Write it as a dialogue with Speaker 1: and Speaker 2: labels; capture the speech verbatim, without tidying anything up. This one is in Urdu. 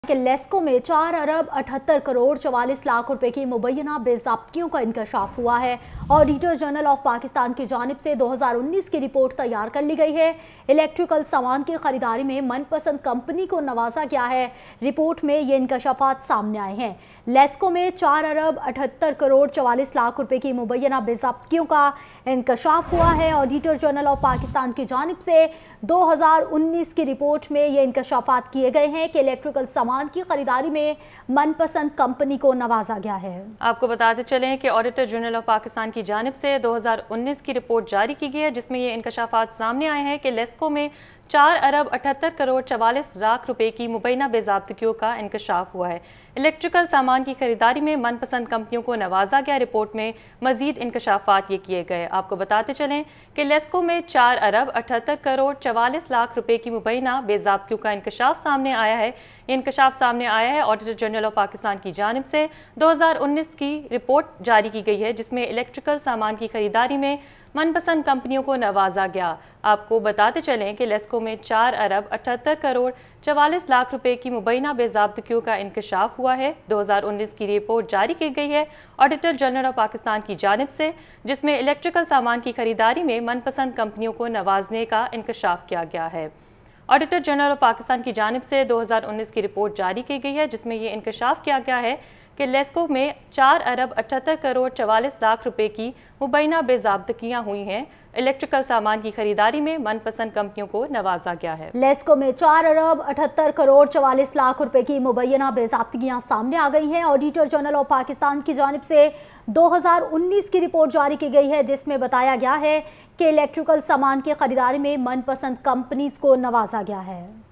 Speaker 1: کہ لیسکو میں چار ارب اٹھہتر کروڑ چوالیس لاکھ روپے کی مبینہ بے ضابطگیوں کا انکشاف ہوا ہے۔ آڈیٹر جنرل آف پاکستان کی جانب سے دو ہزار انیس کی رپورٹ تیار کر لی گئی ہے۔ الیکٹریکل سامان کی خریداری میں من پسند کمپنی کو نوازا گیا ہے۔ رپورٹ میں یہ انکشافات سامنے آئے ہیں۔ لیسکو میں چار ارب اٹھہتر کروڑ چوالیس لاکھ روپے کی مبینہ بے ضابطگیوں کا انکشاف ہوا ہے۔ آڈیٹر جنرل آف پاکستان کی جانب سے دو ہزار انیس کی رپورٹ میں یہ انکشافات کیے گئے ہیں کہ الیکٹریکل سامان کی خریداری میں من پسند کمپنی کو نوازا گیا ہے۔
Speaker 2: آپ کو بتاتے چلیں کہ آڈیٹر جنرل آف پاکستان کی جانب سے دو ہزار انیس کی رپورٹ جاری کی گئی ہے، جس میں یہ انکشافات سامنے آئے ہیں کہ لیسکو میں چار ارب اٹھہتر کروڑ چوالیس لاکھ روپے کی مبینہ بے ضابطگیوں کا انکشاف ہوا ہے۔ الیکٹریکل سامان کی خریداری میں من پسند کمپنیوں کو نوازا گیا۔ رپورٹ میں مزید انکشافات یہ کیے گئے۔ آپ کو بتاتے چلیں کہ لیسکو میں چار ارب اٹھہتر کروڑ چوالیس لاکھ روپے کی مبینہ بے ضابطگیوں کا انکشاف سامنے آیا ہے۔ یہ انکشاف سامنے آیا ہے آڈیٹر جنرل آف پاکستان کی جانب سے دو ہزار انیس کی رپورٹ جاری کی گئی ہے، جس میں الیکٹریکل سامان کی خریداری میں من پسند کمپنیوں کو نوازا گیا۔ آپ کو بتاتے چلیں کہ لیسکو میں چار ارب اٹھہتر کروڑ چوالیس لاکھ روپے کی مبینہ بے ضابطگیوں کا انکشاف ہوا ہے۔ دو ہزار انیس کی رپورٹ جاری کی گئی ہے آڈیٹر جنرل آف پاکستان کی جانب سے، جس میں الیکٹریکل سامان کی خریداری میں من پسند کمپنیوں کو نوازنے کا انکشاف کیا گیا ہے۔ آڈیٹر جنرل آف پاکستان کی جانب سے دو ہزار انیس کی رپورٹ جاری کی گئی ہے، جس میں یہ انکشاف کیا گیا ہے کہ لیسکو میں چار ارب اٹھہتر کروڑ چوالیس لاکھ روپے کی مبینہ بے ضابطگیاں ہوئی ہیں۔ الیکٹریکل سامان کی خریداری میں من پسند کمپنیوں کو نوازا گیا ہے۔
Speaker 1: لیسکو میں چار ارب اٹھہتر کروڑ چوالیس لاکھ روپے کی مبینہ بے ضابطگیاں سامنے آ گئی ہیں۔ آڈیٹر جنرل آف پاکستان کی جانب سے دو ہزار انیس کی رپورٹ جاری کی گئی ہے، جس میں بتایا گیا ہے کہ الیکٹریکل سامان کی خریداری میں من پسند کمپنیز کو نوازا گیا ہے۔